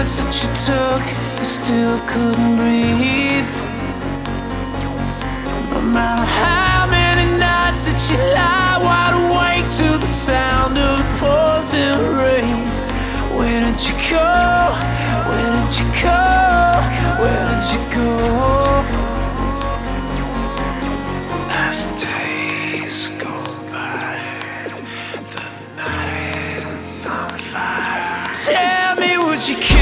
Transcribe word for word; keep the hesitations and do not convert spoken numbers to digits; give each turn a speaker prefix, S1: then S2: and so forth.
S1: breaths that you took, you still couldn't breathe. No matter how many nights that you lie wide awake to the sound of the pouring rain. Where did you go? Where did you go? Where did you go? As days go by, the night's on fire. Tell me, would you